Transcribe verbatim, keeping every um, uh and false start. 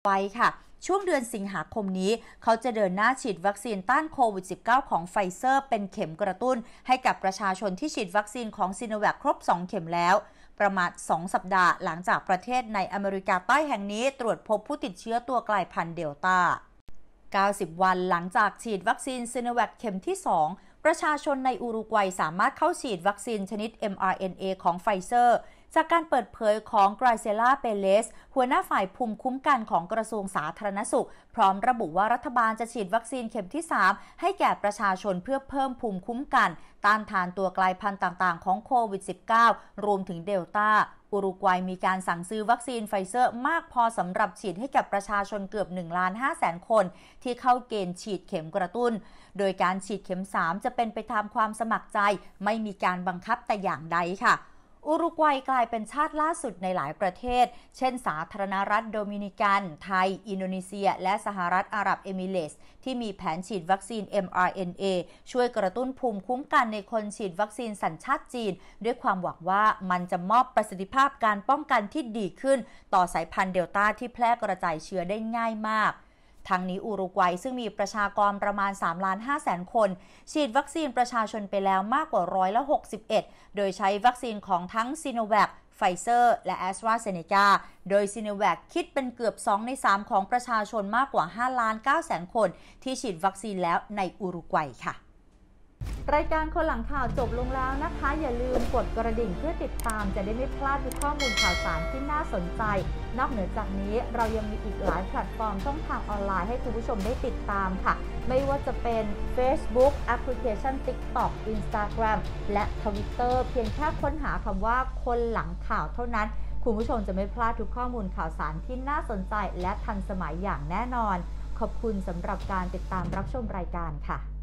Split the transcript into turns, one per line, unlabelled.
ไปค่ะช่วงเดือนสิงหาคมนี้เขาจะเดินหน้าฉีดวัคซีนต้านโควิด สิบเก้า ของไฟเซอร์เป็นเข็มกระตุ้นให้กับประชาชนที่ฉีดวัคซีนของซิโนแวคครบสองเข็มแล้วประมาณสองสัปดาห์หลังจากประเทศในอเมริกาใต้แห่งนี้ตรวจพบผู้ติดเชื้อตัวกลายพันธุ์เดลต้าเก้าสิบวันหลังจากฉีดวัคซีนซิโนแวคเข็มที่สองประชาชนในอุรุกวัยสามารถเข้าฉีดวัคซีนชนิด เอ็ม อาร์ เอ็น เอ ของไฟเซอร์จากการเปิดเผยของไกรเซล่าเปเลสหัวหน้าฝ่ายภูมิคุ้มกันของกระทรวงสาธารณสุขพร้อมระบุว่ารัฐบาลจะฉีดวัคซีนเข็มที่สามให้แก่ประชาชนเพื่อเพิ่มภูมิคุ้มกันต้านทานตัวกลายพันธุ์ต่างๆของโควิด สิบเก้า รวมถึงเดลต้าอุรุกวัยมีการสั่งซื้อวัคซีนไฟเซอร์มากพอสำหรับฉีดให้กับประชาชนเกือบ หนึ่งล้านห้าแสน คนที่เข้าเกณฑ์ฉีดเข็มกระตุ้นโดยการฉีดเข็มสามจะเป็นไปตามความสมัครใจไม่มีการบังคับแต่อย่างใดค่ะอุรุกวัยกลายเป็นชาติล่าสุดในหลายประเทศเช่นสาธารณรัฐโดมินิกันไทยอินโดนีเซียและสหรัฐอาหรับเอมิเรตส์ที่มีแผนฉีดวัคซีน เอ็ม อาร์ เอ็น เอ ช่วยกระตุ้นภูมิคุ้มกันในคนฉีดวัคซีนสัญชาติจีนด้วยความหวังว่ามันจะมอบประสิทธิภาพการป้องกันที่ดีขึ้นต่อสายพันธุ์เดลต้าที่แพร่กระจายเชื้อได้ง่ายมากทั้งนี้อุรุกวัยซึ่งมีประชากรประมาณ สามล้านห้าแสน คนฉีดวัคซีนประชาชนไปแล้วมากกว่าร้อยละหกสิบเอ็ดโดยใช้วัคซีนของทั้งซิโนแวคไฟเซอร์และแอสตราเซเนกาโดยซิโนแวคคิดเป็นเกือบสองในสามของประชาชนมากกว่าห้าล้านเก้าแสนคนที่ฉีดวัคซีนแล้วในอุรุกวัยค่ะรายการคนหลังข่าวจบลงแล้วนะคะอย่าลืมกดกระดิ่งเพื่อติดตามจะได้ไม่พลาดทุกข้อมูลข่าวสารที่น่าสนใจนอกเหนือจากนี้เรายังมีอีกหลายแพลตฟอร์มช่องทางออนไลน์ให้คุณผู้ชมได้ติดตามค่ะไม่ว่าจะเป็น Facebook แอปพลิเคชัน TikTok Instagram และ Twitter เพียงแค่ค้นหาคำว่าคนหลังข่าวเท่านั้นคุณผู้ชมจะไม่พลาดทุกข้อมูลข่าวสารที่น่าสนใจและทันสมัยอย่างแน่นอนขอบคุณสำหรับการติดตามรับชมรายการค่ะ